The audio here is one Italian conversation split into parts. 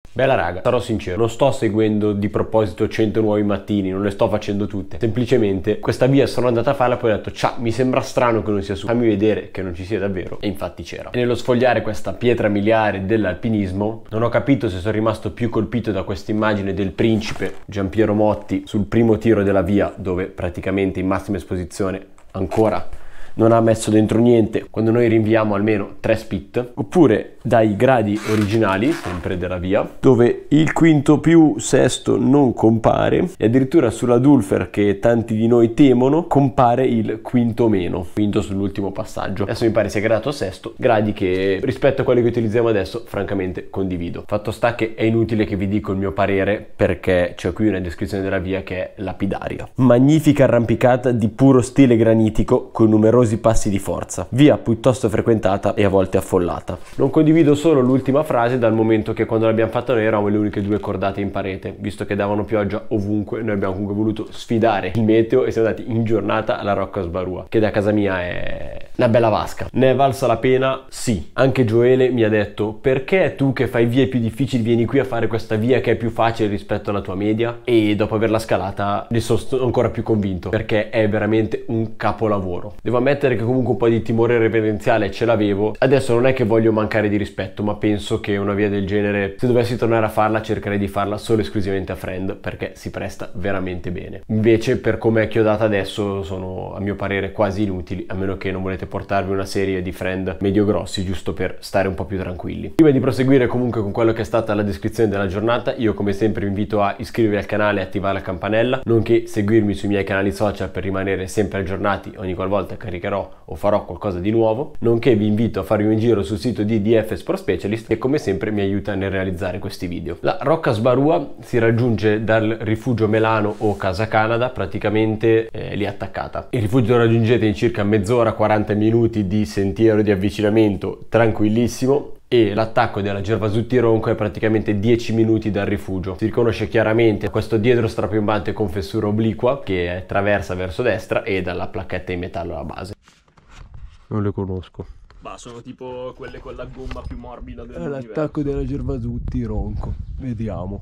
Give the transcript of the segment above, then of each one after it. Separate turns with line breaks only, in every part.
Bella raga, sarò sincero, non sto seguendo di proposito 100 nuovi mattini, non le sto facendo tutte. Semplicemente questa via sono andata a farla, poi ho detto, ciao, mi sembra strano che non sia su, fammi vedere che non ci sia davvero. E infatti c'era. E nello sfogliare questa pietra miliare dell'alpinismo, non ho capito se sono rimasto più colpito da questa immagine del principe Giampiero Motti sul primo tiro della via, dove praticamente in massima esposizione ancora non ha messo dentro niente, quando noi rinviamo almeno 3 spit, oppure dai gradi originali, sempre della via, dove il quinto più sesto non compare, e addirittura sulla Dulfer, che tanti di noi temono, compare il quinto meno, quinto sull'ultimo passaggio. Adesso mi pare sia gradato sesto, gradi che rispetto a quelli che utilizziamo adesso francamente condivido. Fatto sta che è inutile che vi dico il mio parere, perché c'è qui una descrizione della via che è lapidaria. Magnifica arrampicata di puro stile granitico con numerosi passi di forza, via piuttosto frequentata e a volte affollata. Non condivido solo l'ultima frase, dal momento che quando l'abbiamo fatta noi eravamo le uniche due cordate in parete, visto che davano pioggia ovunque. Noi abbiamo comunque voluto sfidare il meteo e siamo andati in giornata alla Rocca Sbarua, che da casa mia è una bella vasca. Ne è valsa la pena? Sì. Anche Gioele mi ha detto, perché tu che fai vie più difficili vieni qui a fare questa via che è più facile rispetto alla tua media? E dopo averla scalata ne sono ancora più convinto, perché è veramente un capolavoro. Devo ammettere che comunque un po' di timore reverenziale ce l'avevo. Adesso non è che voglio mancare di rispetto, ma penso che una via del genere, se dovessi tornare a farla, cercherei di farla solo esclusivamente a friend, perché si presta veramente bene. Invece, per come è chiodata adesso, sono a mio parere quasi inutili, a meno che non volete portarvi una serie di friend medio grossi, giusto per stare un po' più tranquilli. Prima di proseguire comunque con quello che è stata la descrizione della giornata, io come sempre vi invito a iscrivervi al canale e attivare la campanella, nonché seguirmi sui miei canali social per rimanere sempre aggiornati ogni qualvolta caricherò o farò qualcosa di nuovo, nonché vi invito a farvi un giro sul sito di DF Sport Specialist, che come sempre mi aiuta nel realizzare questi video. La Rocca Sbarua si raggiunge dal rifugio Melano o Casa Canada, praticamente lì attaccata. Il rifugio lo raggiungete in circa mezz'ora, 40 minuti di sentiero di avvicinamento tranquillissimo, e l'attacco della Gervasutti Ronco è praticamente 10 minuti dal rifugio. Si riconosce chiaramente questo diedro strapiombante con fessura obliqua che traversa verso destra e dalla placchetta in metallo alla base. Non le conosco.
Ma sono tipo quelle con la gomma più morbida dell'universo.
L'attacco della Gervasutti Ronco. Vediamo.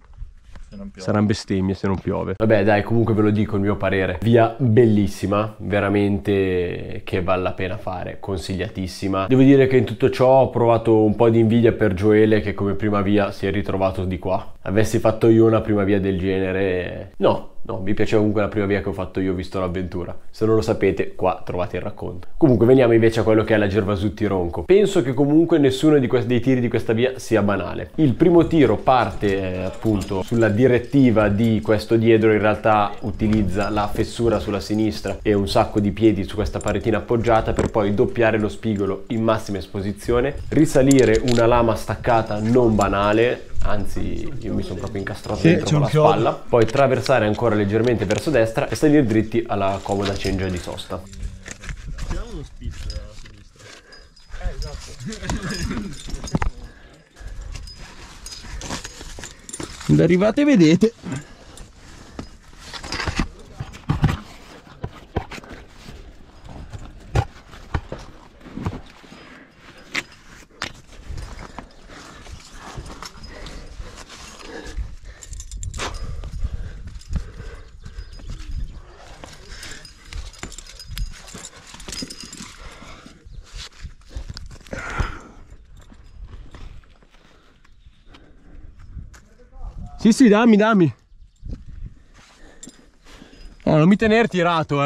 Saranno bestemmie se non piove. Vabbè dai, comunque ve lo dico il mio parere. Via bellissima, veramente che vale la pena fare, consigliatissima. Devo dire che in tutto ciò ho provato un po' di invidia per Gioele, che come prima via si è ritrovato di qua. Avessi fatto io una prima via del genere... No, mi piaceva comunque la prima via che ho fatto io, visto l'avventura. Se non lo sapete, qua trovate il racconto. Comunque veniamo invece a quello che è la Gervasutti Ronco. Penso che comunque nessuno dei tiri di questa via sia banale. Il primo tiro parte appunto sulla direttiva di questo diedro, in realtà utilizza la fessura sulla sinistra e un sacco di piedi su questa paretina appoggiata, per poi doppiare lo spigolo in massima esposizione, risalire una lama staccata non banale, anzi io mi sono proprio incastrato dentro con la spalla, poi traversare ancora leggermente verso destra e salire dritti alla comoda cengia di sosta.
Abbiamo uno spitz a sinistra. Esatto.
Quando arrivate vedete. Sì, dammi. Oh, non mi tener tirato,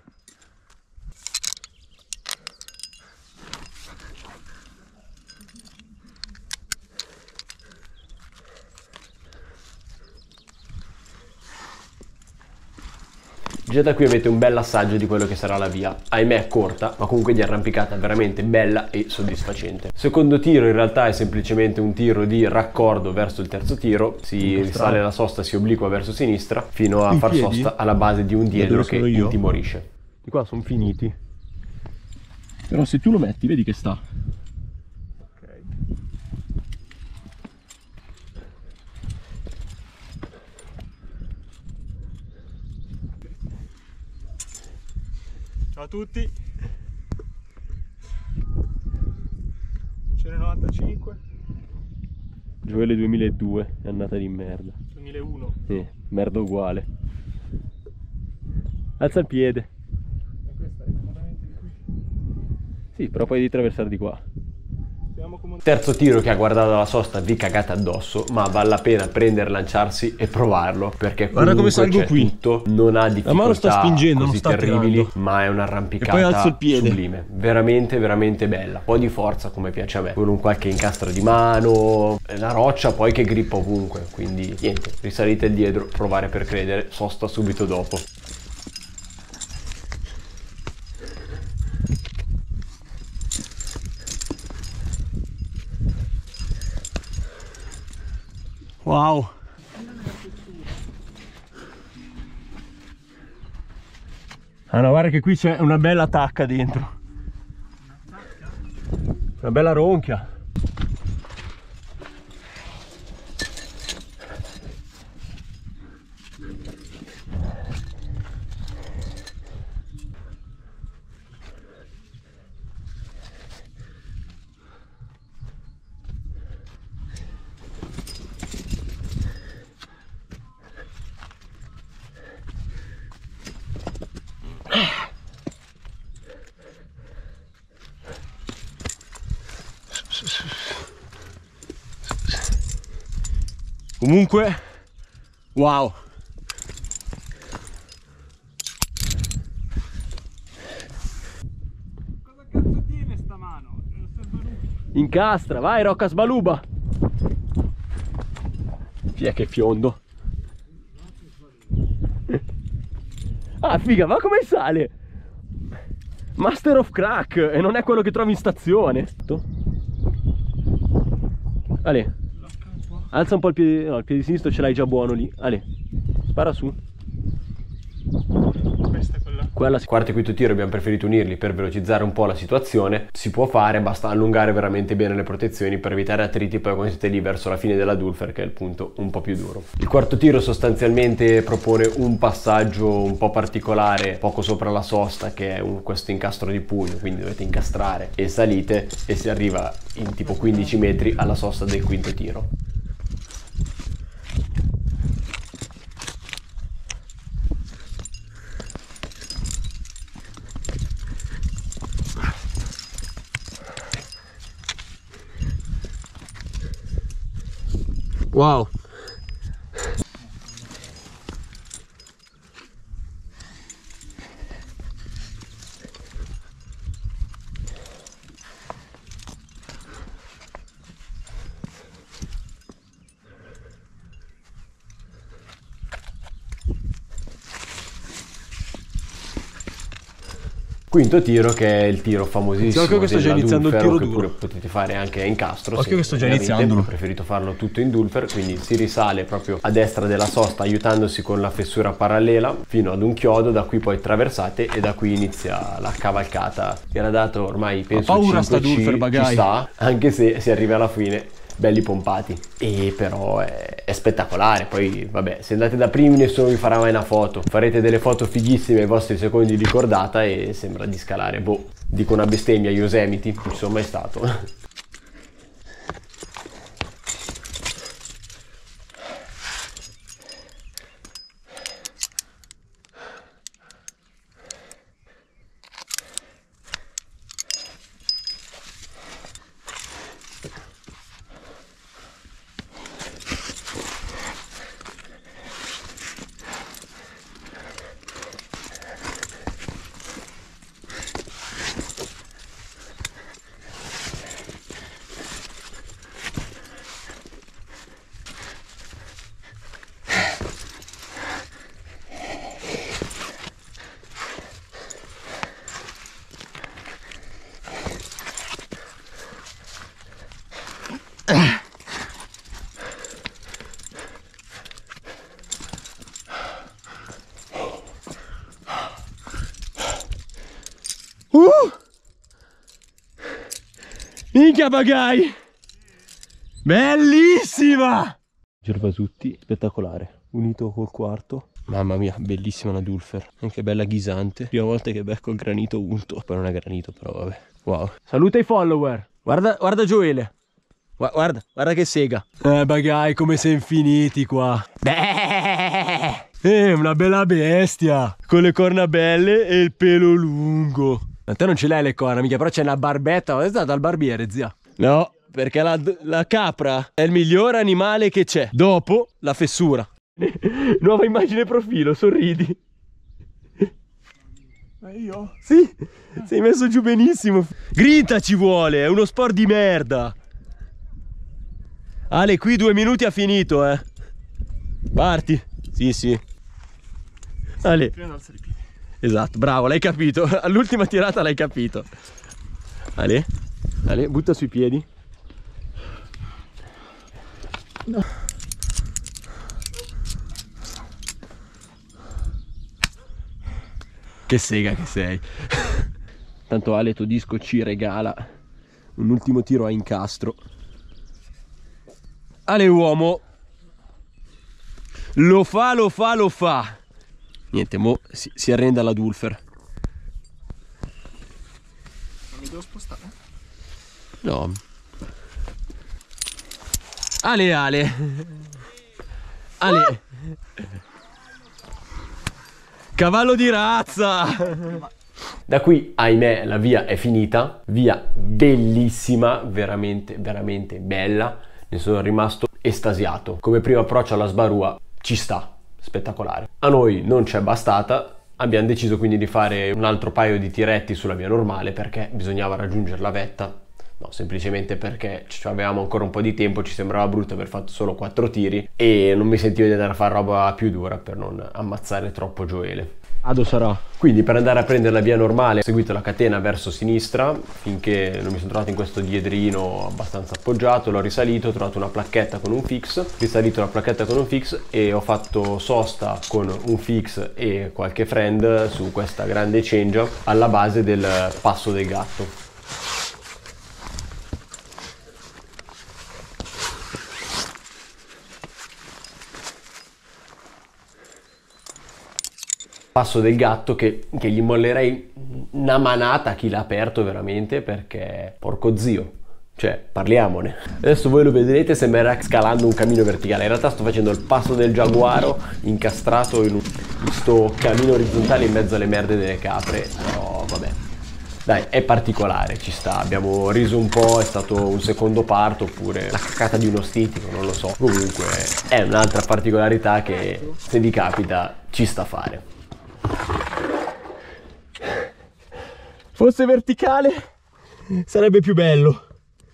Già da qui avete un bel assaggio di quello che sarà la via, ahimè corta, ma comunque di arrampicata veramente bella e soddisfacente. Secondo tiro in realtà è semplicemente un tiro di raccordo verso il terzo tiro, si risale la sosta, si obliqua verso sinistra fino a far sosta alla base di un diedro che intimorisce.
Di qua sono finiti. Però se tu lo metti, vedi che sta.
Ciao a tutti. 195.
Gioele 2002, è andata di merda.
2001.
Merda uguale. Alza il piede.
E questa è comodamente di qui.
Sì, però poi devi attraversare di qua.
Terzo tiro che ha guardato la sosta vi cagate addosso, ma vale la pena prendere, lanciarsi e provarlo, perché
guarda come
comunque
salgo
c'è
qui.
tutto, non ha difficoltà
La mano sta spingendo,
così
non sta
terribili,
tirando.
ma è
E poi alzo
un'arrampicata
il piede.
sublime, veramente veramente bella, un po' di forza come piace a me, con un qualche incastro di mano, la roccia poi che grippa ovunque, quindi niente, risalite dietro, provare per credere, sosta subito dopo.
Wow. Ah no, guarda che qui c'è una bella tacca dentro. Una bella ronchia. Comunque, wow.
Cosa cazzo tiene sta mano?
Incastra, vai Rocca Sbaluba. Chi è che fiondo? Ah figa, ma come sale? Master of Crack, e non è quello che trovi in stazione. Ale, alza un po' il piede, no, il piede sinistro ce l'hai già buono lì. Ale, spara su.
Questa è quella.
Quarto e quinto tiro abbiamo preferito unirli per velocizzare un po' la situazione. Si può fare, basta allungare veramente bene le protezioni per evitare attriti poi quando siete lì verso la fine della Dulfer, che è il punto un po' più duro. Il quarto tiro sostanzialmente propone un passaggio un po' particolare poco sopra la sosta, che è questo incastro di pugno, quindi dovete incastrare e salite e si arriva in tipo 15 metri alla sosta del quinto tiro.
Wow.
Quinto tiro, che è il tiro famosissimo.
Occhio che sto già iniziando il tiro
che
duro.
pure potete fare anche a incastro.
Occhio che sto già
ovviamente.
iniziando.
Ho preferito farlo tutto in Dulfer, quindi si risale proprio a destra della sosta aiutandosi con la fessura parallela fino ad un chiodo, da qui poi traversate e da qui inizia la cavalcata. Era dato ormai penso
paura
5C,
sta Dulfer,
ci
bagai.
sta, anche se si arriva alla fine belli pompati, e però è spettacolare. Poi vabbè, se andate da primi nessuno vi farà mai una foto, farete delle foto fighissime ai vostri secondi di cordata e sembra di scalare, boh, dico una bestemmia, Yosemite, non ci sono mai stato.
Minchia bagai! Bellissima! Gervasutti, spettacolare. Unito col quarto. Mamma mia, bellissima la Dulfer. Anche bella ghisante. Prima volta che becco il granito unto. Poi non è granito, però vabbè. Wow. Saluta i follower. Guarda Gioele. Guarda, guarda che sega. Bagai, come sei infiniti qua. Una bella bestia. Con le corna belle e il pelo lungo. A te non ce l'hai le corna, mica, però c'è una barbetta. È stata al barbiere, zia. No, perché la capra è il miglior animale che c'è. Dopo la fessura. Nuova immagine profilo, sorridi.
Ma io?
Sì, sei messo giù benissimo. Grinta ci vuole, è uno sport di merda. Ale, qui 2 minuti ha finito, Parti. Sì, sì. Ale.
Prima alzare i piedi.
Esatto, bravo, l'hai capito. All'ultima tirata l'hai capito. Ale, Ale, butta sui piedi. No. Che sega che sei. Tanto Ale, tuo disco ci regala un ultimo tiro a incastro. Ale uomo. Lo fa, lo fa, lo fa. Niente, mo si arrende alla Dulfer.
Non mi devo spostare?
No. Ale, Ale. Ale. Cavallo di razza.
Da qui, ahimè, la via è finita. Via bellissima, veramente, veramente bella. Ne sono rimasto estasiato. Come primo approccio alla sbarua ci sta, spettacolare. A noi non ci è bastata, abbiamo deciso quindi di fare un altro paio di tiretti sulla via normale perché bisognava raggiungere la vetta. No, semplicemente perché avevamo ancora un po' di tempo, ci sembrava brutto aver fatto solo 4 tiri e non mi sentivo di andare a fare roba più dura per non ammazzare troppo Gioele.
Ado sarà.
Quindi per andare a prendere la via normale ho seguito la catena verso sinistra finché non mi sono trovato in questo diedrino abbastanza appoggiato, l'ho risalito, ho trovato una placchetta con un fix, risalito la placchetta con un fix e ho fatto sosta con un fix e qualche friend su questa grande cengia alla base del passo del gatto. Passo del gatto che gli mollerei una manata a chi l'ha aperto veramente perché porco zio, cioè parliamone. Adesso voi lo vedrete, sembrerà scalando un cammino verticale, in realtà sto facendo il passo del giaguaro incastrato in questo cammino orizzontale in mezzo alle merde delle capre, però vabbè. Dai, è particolare, ci sta, abbiamo riso un po', è stato un secondo parto oppure la cacata di uno stitico, non lo so. Comunque è un'altra particolarità che se vi capita ci sta a fare.
Fosse verticale sarebbe più bello.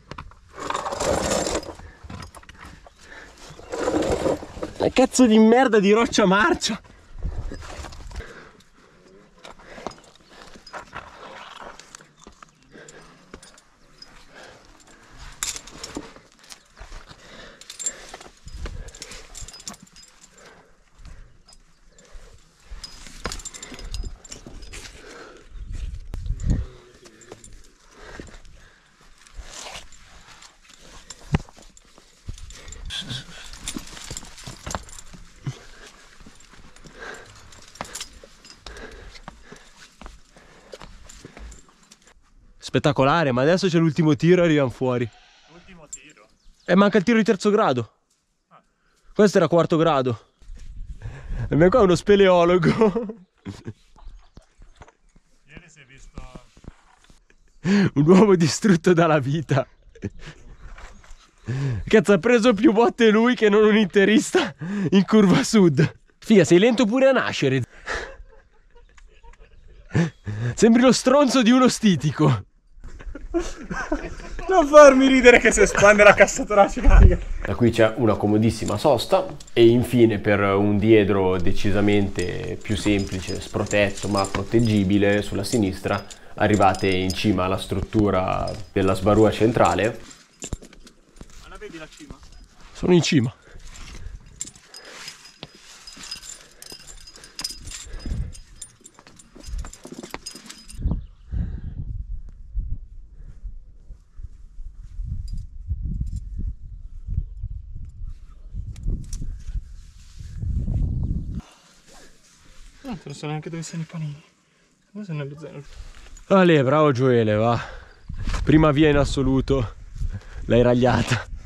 La cazzo di merda di roccia marcia. Spettacolare, ma adesso c'è l'ultimo tiro e arriviamo fuori.
Ultimo tiro.
Manca il tiro di terzo grado. Questo era quarto grado. E me qua è uno speleologo.
Ieri si è visto
Un uomo distrutto dalla vita. Cazzo, ha preso più botte lui che non un interista in curva sud. Figa, sei lento pure a nascere. Sembri lo stronzo di uno stitico.
Non farmi ridere che si espande la cassa toracica.
Da qui c'è una comodissima sosta e infine per un diedro decisamente più semplice, sprotetto ma proteggibile sulla sinistra arrivate in cima alla struttura della sbarua centrale.
Ma la vedi la cima?
Sono in cima.
Non so neanche dove siano i panini. Dove sono nello zero?
Ale, bravo Gioele, va. Prima via in assoluto. L'hai ragliata.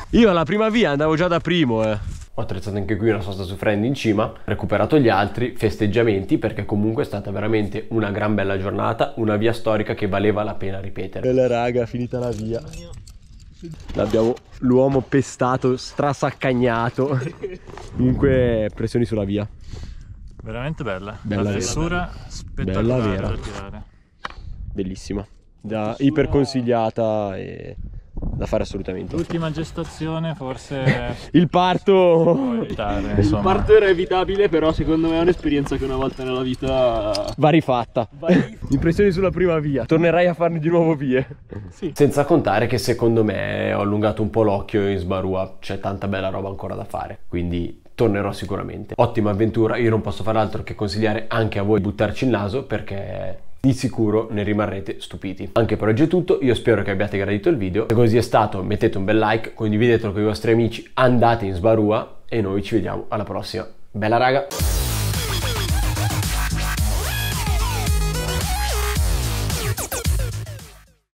Io alla prima via andavo già da primo,
Ho attrezzato anche qui una sosta su friend in cima, recuperato gli altri festeggiamenti perché comunque è stata veramente una gran bella giornata, una via storica che valeva la pena ripetere.
Bella raga, finita la via. L'abbiamo l'uomo pestato, strasaccagnato. Comunque pressioni sulla via.
Veramente bella.
Bella
la
vera.
fessura spettacolare
Bella vera.
da tirare.
Bellissima. Da iper consigliata e da fare assolutamente.
L'ultima gestazione forse
Il parto.
può evitare, insomma.
Il parto era evitabile, però secondo me è un'esperienza che una volta nella vita
Va rifatta. Impressioni sulla prima via. Tornerai a farne di nuovo vie.
Senza contare che secondo me ho allungato un po' l'occhio in Sbarua, c'è tanta bella roba ancora da fare, quindi tornerò sicuramente. Ottima avventura, io non posso fare altro che consigliare anche a voi di buttarci il naso perché di sicuro ne rimarrete stupiti. Anche per oggi è tutto, io spero che abbiate gradito il video, se così è stato mettete un bel like, condividetelo con i vostri amici, andate in Sbarua e noi ci vediamo alla prossima. Bella raga!